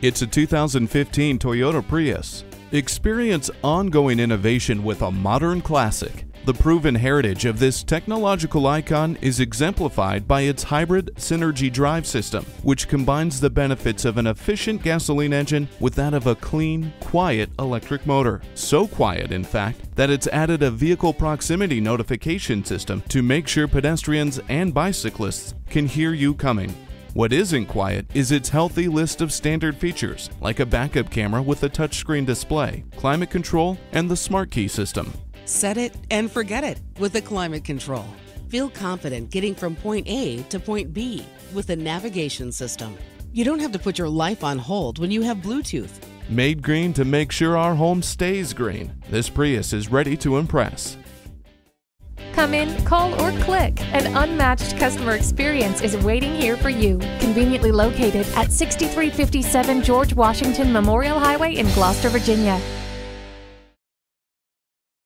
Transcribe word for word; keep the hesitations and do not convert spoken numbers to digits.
It's a two thousand fifteen Toyota Prius. Experience ongoing innovation with a modern classic. The proven heritage of this technological icon is exemplified by its hybrid Synergy drive system, which combines the benefits of an efficient gasoline engine with that of a clean, quiet electric motor. So quiet, in fact, that it's added a vehicle proximity notification system to make sure pedestrians and bicyclists can hear you coming. What isn't quiet is its healthy list of standard features, like a backup camera with a touchscreen display, climate control, and the smart key system. Set it and forget it with the climate control. Feel confident getting from point A to point B with the navigation system. You don't have to put your life on hold when you have Bluetooth. Made green to make sure our home stays green. This Prius is ready to impress. Come in, call, or click. An unmatched customer experience is waiting here for you. Conveniently located at sixty-three fifty-seven George Washington Memorial Highway in Gloucester, Virginia.